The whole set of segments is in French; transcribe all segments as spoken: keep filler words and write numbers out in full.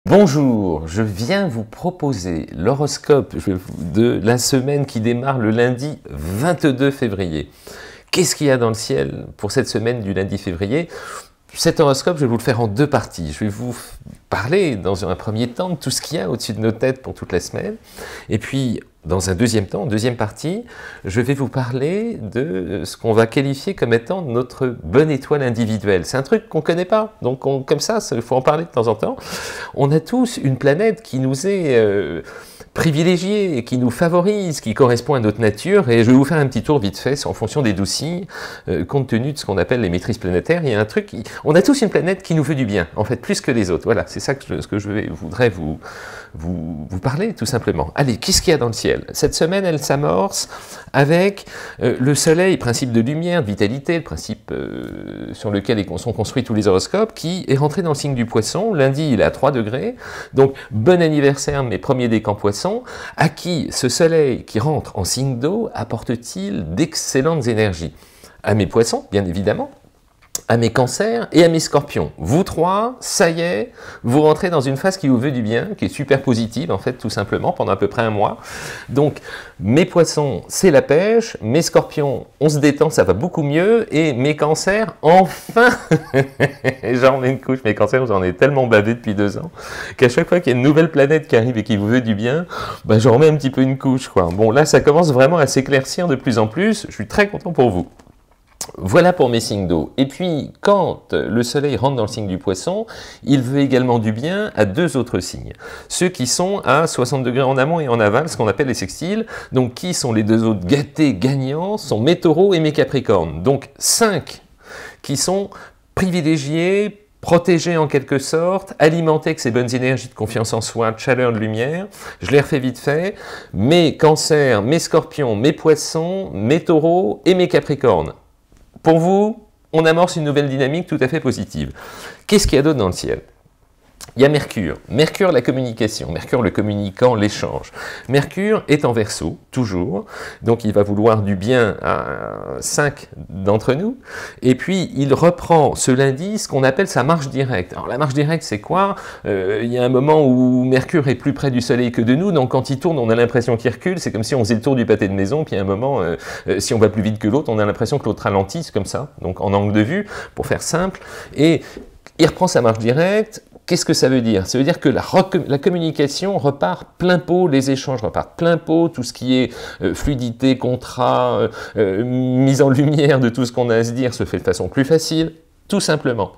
Bonjour, je viens vous proposer l'horoscope de la semaine qui démarre le lundi vingt-deux février. Qu'est-ce qu'il y a dans le ciel pour cette semaine du lundi février? Cet horoscope, je vais vous le faire en deux parties. Je vais vous parler dans un premier temps de tout ce qu'il y a au-dessus de nos têtes pour toute la semaine. Et puis, dans un deuxième temps, en deuxième partie, je vais vous parler de ce qu'on va qualifier comme étant notre bonne étoile individuelle. C'est un truc qu'on ne connaît pas, donc on, comme ça, il faut en parler de temps en temps. On a tous une planète qui nous est euh, privilégiée, qui nous favorise, qui correspond à notre nature, et je vais vous faire un petit tour vite fait en fonction des douze signes, euh, compte tenu de ce qu'on appelle les maîtrises planétaires. Il y a un truc, qui... on a tous une planète qui nous veut du bien, en fait, plus que les autres. Voilà, c'est ça que je, ce que je vais, voudrais vous, vous, vous parler, tout simplement. Allez, qu'est-ce qu'il y a dans le ciel? Cette semaine, elle s'amorce avec euh, le soleil, principe de lumière, de vitalité, le principe euh, sur lequel sont construits tous les horoscopes, qui est rentré dans le signe du poisson. Lundi, il est à trois degrés, donc bon anniversaire, mes premiers décans poissons. À qui ce soleil qui rentre en signe d'eau apporte-t-il d'excellentes énergies? À mes poissons, bien évidemment, à mes cancers et à mes scorpions. Vous trois, ça y est, vous rentrez dans une phase qui vous veut du bien, qui est super positive, en fait, tout simplement, pendant à peu près un mois. Donc, mes poissons, c'est la pêche, mes scorpions, on se détend, ça va beaucoup mieux, et mes cancers, enfin, j'en ai une couche, mes cancers, j'en ai tellement bavé depuis deux ans, qu'à chaque fois qu'il y a une nouvelle planète qui arrive et qui vous veut du bien, bah, j'en remets un petit peu une couche, quoi. Bon, là, ça commence vraiment à s'éclaircir de plus en plus, je suis très content pour vous. Voilà pour mes signes d'eau. Et puis, quand le soleil rentre dans le signe du poisson, il veut également du bien à deux autres signes. Ceux qui sont à soixante degrés en amont et en aval, ce qu'on appelle les sextiles. Donc, qui sont les deux autres gâtés gagnants? Sont mes taureaux et mes capricornes. Donc, cinq qui sont privilégiés, protégés en quelque sorte, alimentés avec ces bonnes énergies de confiance en soi, de chaleur, de lumière. Je les refais vite fait. Mes cancers, mes scorpions, mes poissons, mes taureaux et mes capricornes. Pour vous, on amorce une nouvelle dynamique tout à fait positive. Qu'est-ce qu'il y a d'autre dans le ciel? Il y a Mercure. Mercure, la communication. Mercure, le communicant, l'échange. Mercure est en Verseau, toujours. Donc, il va vouloir du bien à cinq d'entre nous. Et puis, il reprend ce lundi ce qu'on appelle sa marche directe. Alors, la marche directe, c'est quoi? euh, Il y a un moment où Mercure est plus près du Soleil que de nous. Donc, quand il tourne, on a l'impression qu'il recule. C'est comme si on faisait le tour du pâté de maison. Puis, à un moment, euh, euh, si on va plus vite que l'autre, on a l'impression que l'autre ralentit. C'est comme ça. Donc, en angle de vue, pour faire simple. Et il reprend sa marche directe. Qu'est-ce que ça veut dire? Ça veut dire que la, la communication repart plein pot, les échanges repartent plein pot, tout ce qui est euh, fluidité, contrat, euh, euh, mise en lumière de tout ce qu'on a à se dire se fait de façon plus facile, tout simplement.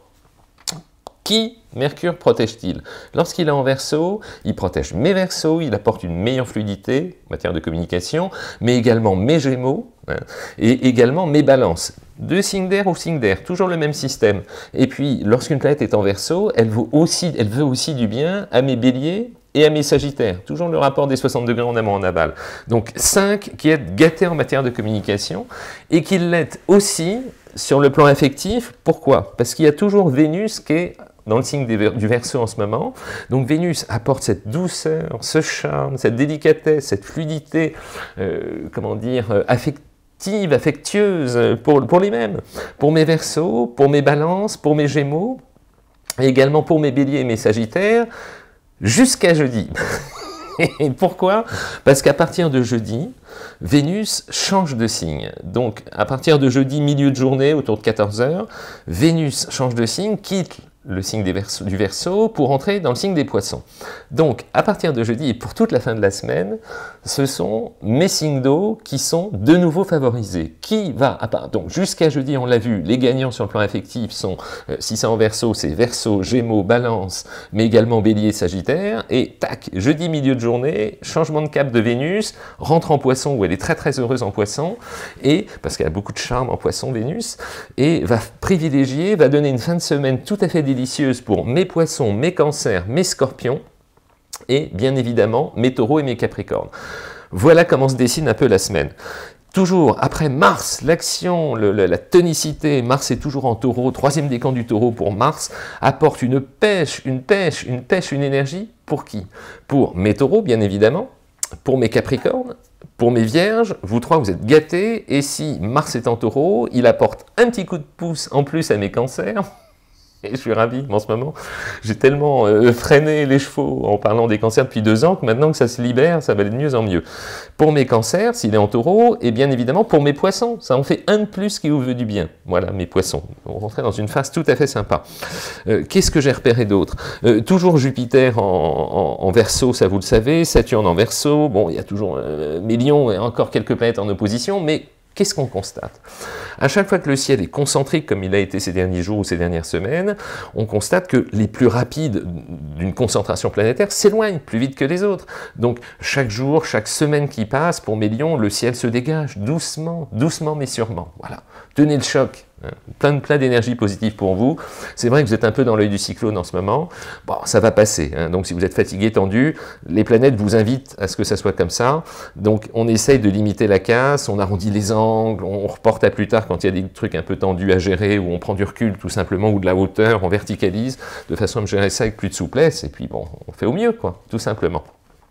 Qui Mercure protège-t-il? Lorsqu'il est en Verseau, il protège mes Verseaux, il apporte une meilleure fluidité en matière de communication, mais également mes Gémeaux, hein, et également mes Balances. De signe d'air au signe d'air, toujours le même système. Et puis, lorsqu'une planète est en Verseau, elle veut aussi, elle veut aussi du bien à mes Béliers et à mes Sagittaires. Toujours le rapport des soixante degrés en amont en aval. Donc, cinq qui est gâté en matière de communication, et qui l'est aussi sur le plan affectif. Pourquoi? Parce qu'il y a toujours Vénus qui est dans le signe des, du Verseau en ce moment. Donc Vénus apporte cette douceur, ce charme, cette délicatesse, cette fluidité, euh, comment dire, euh, affective, affectueuse pour, pour les mêmes. Pour mes Verseaux, pour mes Balances, pour mes Gémeaux, et également pour mes Béliers et mes Sagittaires, jusqu'à jeudi. Et pourquoi? Parce qu'à partir de jeudi, Vénus change de signe. Donc, à partir de jeudi, milieu de journée, autour de quatorze heures, Vénus change de signe, quitte le signe des Verseaux, du Verseau pour entrer dans le signe des Poissons. Donc, à partir de jeudi et pour toute la fin de la semaine, ce sont mes signes d'eau qui sont de nouveau favorisés. Qui va, à part, donc jusqu'à jeudi, on l'a vu, les gagnants sur le plan affectif sont, euh, si c'est en Verseau, c'est Verseau, Gémeaux, Balance, mais également Bélier, Sagittaire, et tac, jeudi, milieu de journée, changement de cap de Vénus, rentre en Poisson, où elle est très très heureuse en Poisson, et, parce qu'elle a beaucoup de charme en Poisson, Vénus, et va privilégier, va donner une fin de semaine tout à fait délicieuse pour mes Poissons, mes Cancers, mes Scorpions, et bien évidemment mes Taureaux et mes Capricornes. Voilà comment se dessine un peu la semaine. Toujours, après Mars, l'action, la tonicité, Mars est toujours en Taureau, troisième décan du Taureau pour Mars, apporte une pêche, une pêche, une pêche, une énergie, pour qui? Pour mes Taureaux, bien évidemment, pour mes Capricornes, pour mes Vierges, vous trois, vous êtes gâtés, et si Mars est en Taureau, il apporte un petit coup de pouce en plus à mes Cancers, Et je suis ravi en ce moment. J'ai tellement euh, freiné les chevaux en parlant des cancers depuis deux ans que maintenant que ça se libère, ça va aller de mieux en mieux. Pour mes cancers, s'il est en taureau, et bien évidemment pour mes poissons, ça en fait un de plus qui vous veut du bien. Voilà, mes poissons. On rentrait dans une phase tout à fait sympa. Euh, Qu'est-ce que j'ai repéré d'autre? euh, Toujours Jupiter en, en, en Verseau, ça vous le savez, Saturne en Verseau. Bon, il y a toujours euh, millions et encore quelques planètes en opposition, mais qu'est-ce qu'on constate? À chaque fois que le ciel est concentrique, comme il a été ces derniers jours ou ces dernières semaines, on constate que les plus rapides d'une concentration planétaire s'éloignent plus vite que les autres. Donc chaque jour, chaque semaine qui passe, pour mes lions, le ciel se dégage doucement, doucement mais sûrement. Voilà. Tenez le choc. Plein de plein d'énergie positive pour vous. C'est vrai que vous êtes un peu dans l'œil du cyclone en ce moment. Bon, ça va passer. Hein. Donc si vous êtes fatigué, tendu, les planètes vous invitent à ce que ça soit comme ça. Donc on essaye de limiter la casse, on arrondit les angles, on reporte à plus tard quand il y a des trucs un peu tendus à gérer, ou on prend du recul tout simplement, ou de la hauteur, on verticalise, de façon à me gérer ça avec plus de souplesse, et puis bon, on fait au mieux, quoi, tout simplement.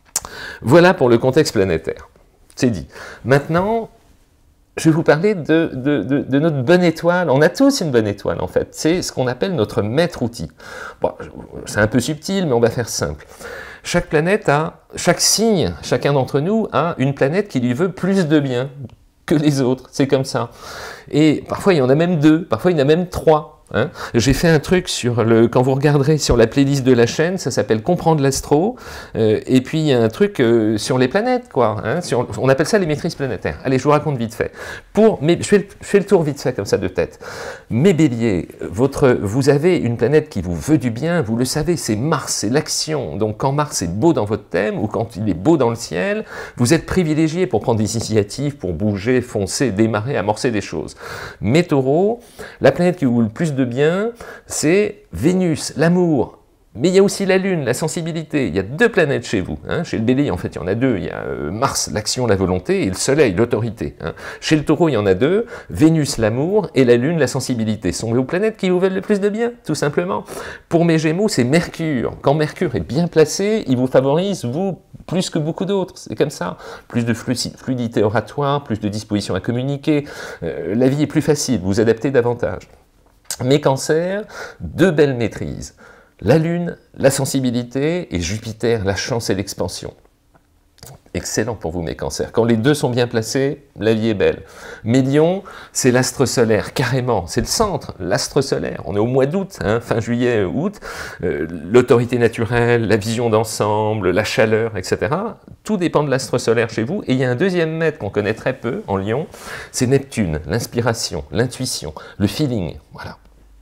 Voilà pour le contexte planétaire. C'est dit. Maintenant, je vais vous parler de, de, de, de notre bonne étoile. On a tous une bonne étoile, en fait. C'est ce qu'on appelle notre maître-outil. Bon, c'est un peu subtil, mais on va faire simple. Chaque planète a, chaque signe, chacun d'entre nous a une planète qui lui veut plus de bien que les autres. C'est comme ça. Et parfois, il y en a même deux. Parfois, il y en a même trois. Hein. J'ai fait un truc sur le, quand vous regarderez sur la playlist de la chaîne, ça s'appelle Comprendre l'astro, euh, et puis il y a un truc euh, sur les planètes, quoi. Hein, sur, on appelle ça les maîtrises planétaires. Allez, je vous raconte vite fait. Pour, mais je fais, le, je fais le tour vite fait comme ça de tête. Mes béliers, votre, vous avez une planète qui vous veut du bien, vous le savez, c'est Mars, c'est l'action. Donc quand Mars est beau dans votre thème, ou quand il est beau dans le ciel, vous êtes privilégié pour prendre des initiatives, pour bouger, foncer, démarrer, amorcer des choses. Mes taureaux, la planète qui vous veut le plus de de bien, c'est Vénus, l'amour. Mais il y a aussi la Lune, la sensibilité. Il y a deux planètes chez vous. Hein. Chez le Bélier, en fait, il y en a deux. Il y a euh, Mars, l'action, la volonté, et le Soleil, l'autorité. Hein. Chez le Taureau, il y en a deux. Vénus, l'amour, et la Lune, la sensibilité. Ce sont vos planètes qui vous veulent le plus de bien, tout simplement. Pour mes Gémeaux, c'est Mercure. Quand Mercure est bien placé, il vous favorise, vous, plus que beaucoup d'autres. C'est comme ça. Plus de fluidité oratoire, plus de disposition à communiquer. Euh, la vie est plus facile, vous adaptez davantage. Mes cancers, deux belles maîtrises. La Lune, la sensibilité, et Jupiter, la chance et l'expansion. Excellent pour vous, mes cancers. Quand les deux sont bien placés, la vie est belle. Mes lions, c'est l'astre solaire, carrément. C'est le centre, l'astre solaire. On est au mois d'août, hein, fin juillet, août. Euh, L'autorité naturelle, la vision d'ensemble, la chaleur, et cetera. Tout dépend de l'astre solaire chez vous. Et il y a un deuxième maître qu'on connaît très peu en lion, c'est Neptune, l'inspiration, l'intuition, le feeling. Voilà.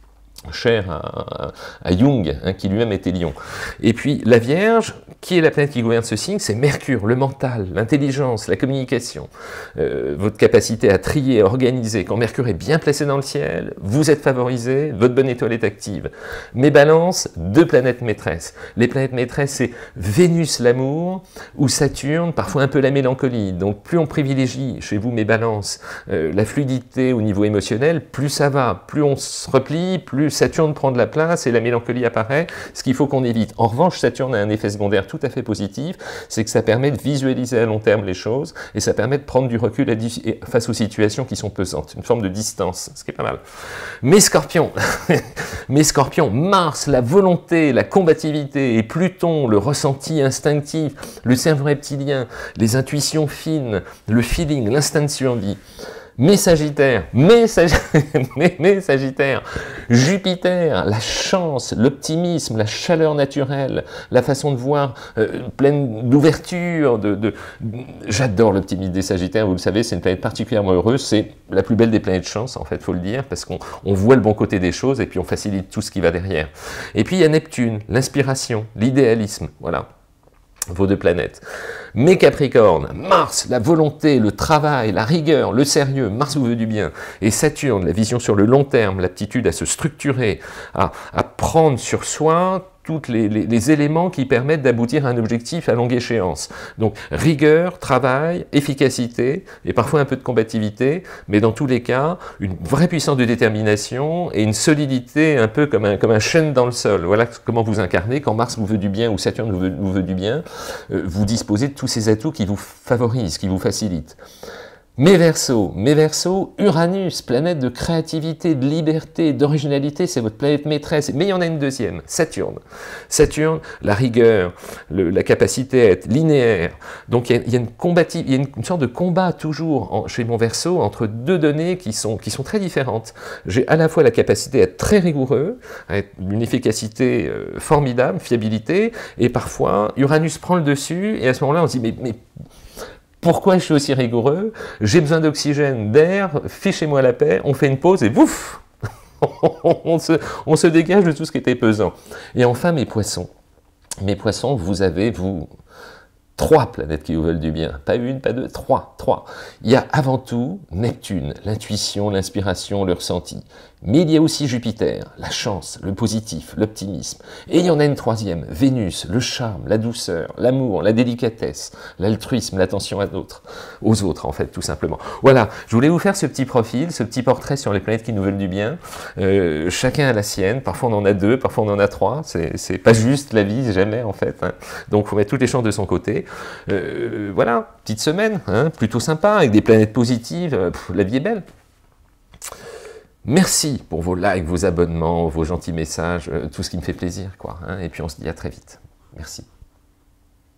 Cher à, à Jung, hein, qui lui-même était lion. Et puis la Vierge, qui est la planète qui gouverne ce signe, c'est Mercure, le mental, l'intelligence, la communication, euh, votre capacité à trier, à organiser. Quand Mercure est bien placé dans le ciel, vous êtes favorisé, votre bonne étoile est active. Mes balances, deux planètes maîtresses. Les planètes maîtresses, c'est Vénus, l'amour, ou Saturne, parfois un peu la mélancolie. Donc plus on privilégie chez vous, mes balances, euh, la fluidité au niveau émotionnel, plus ça va, plus on se replie, plus Saturne prend de la place et la mélancolie apparaît, ce qu'il faut qu'on évite. En revanche, Saturne a un effet secondaire tout à fait positif, c'est que ça permet de visualiser à long terme les choses et ça permet de prendre du recul face aux situations qui sont pesantes, une forme de distance, ce qui est pas mal. Mes scorpions, mes scorpions, Mars, la volonté, la combativité, et Pluton, le ressenti instinctif, le cerveau reptilien, les intuitions fines, le feeling, l'instinct de survie. Mes Sagittaires, mes, Sag... mes, mes Sagittaires, Jupiter, la chance, l'optimisme, la chaleur naturelle, la façon de voir euh, pleine d'ouverture, de, de... j'adore l'optimisme des Sagittaires, vous le savez, c'est une planète particulièrement heureuse, c'est la plus belle des planètes chance, en fait, il faut le dire, parce qu'on on voit le bon côté des choses et puis on facilite tout ce qui va derrière. Et puis il y a Neptune, l'inspiration, l'idéalisme, voilà. Vos deux planètes. Mes Capricornes, Mars, la volonté, le travail, la rigueur, le sérieux, Mars vous veut du bien, et Saturne, la vision sur le long terme, l'aptitude à se structurer, à, à prendre sur soi tous les, les, les éléments qui permettent d'aboutir à un objectif à longue échéance. Donc rigueur, travail, efficacité, et parfois un peu de combativité, mais dans tous les cas, une vraie puissance de détermination et une solidité un peu comme un, comme un chêne dans le sol. Voilà comment vous incarnez. Quand Mars vous veut du bien ou Saturne vous veut, vous veut du bien, euh, vous disposez de tous ces atouts qui vous favorisent, qui vous facilitent. Mes Verseaux, mes Verseaux, Uranus, planète de créativité, de liberté, d'originalité, c'est votre planète maîtresse. Mais il y en a une deuxième, Saturne. Saturne, la rigueur, le, la capacité à être linéaire. Donc il y a, il y a, une, combative, il y a une, une sorte de combat toujours en, chez mon Verseau entre deux données qui sont, qui sont très différentes. J'ai à la fois la capacité à être très rigoureux, à être une efficacité euh, formidable, fiabilité, et parfois Uranus prend le dessus, et à ce moment-là on se dit mais, mais pourquoi je suis aussi rigoureux? J'ai besoin d'oxygène, d'air, fichez-moi la paix, on fait une pause et bouf on, se, on se dégage de tout ce qui était pesant. Et enfin, mes poissons. Mes poissons, vous avez, vous, trois planètes qui vous veulent du bien. Pas une, pas deux, trois, trois. Il y a avant tout Neptune, l'intuition, l'inspiration, le ressenti. Mais il y a aussi Jupiter, la chance, le positif, l'optimisme. Et il y en a une troisième, Vénus, le charme, la douceur, l'amour, la délicatesse, l'altruisme, l'attention à d'autres, aux autres en fait, tout simplement. Voilà, je voulais vous faire ce petit profil, ce petit portrait sur les planètes qui nous veulent du bien. Euh, chacun a la sienne, parfois on en a deux, parfois on en a trois. C'est pas juste la vie, jamais en fait. Hein. Donc il faut mettre toutes les chances de son côté. Euh, voilà, petite semaine, hein, plutôt sympa, avec des planètes positives. Pff, la vie est belle. Merci pour vos likes, vos abonnements, vos gentils messages, euh, tout ce qui me fait plaisir, quoi. Hein, et puis on se dit à très vite. Merci.